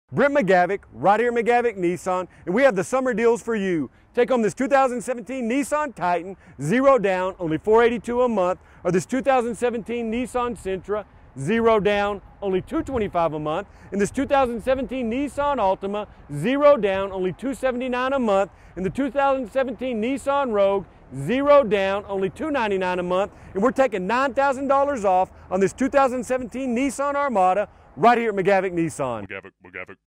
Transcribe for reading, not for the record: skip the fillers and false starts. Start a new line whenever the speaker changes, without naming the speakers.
Brent McGavock, right here at McGavock Nissan, and we have the summer deals for you. Take home this 2017 Nissan Titan, 0 down, only $482 a month, or this 2017 Nissan Sentra, 0 down, only $225 a month, and this 2017 Nissan Altima, 0 down, only $279 a month, and the 2017 Nissan Rogue, 0 down, only $299 a month, and we're taking $9,000 off on this 2017 Nissan Armada right here at McGavock Nissan.
McGavock.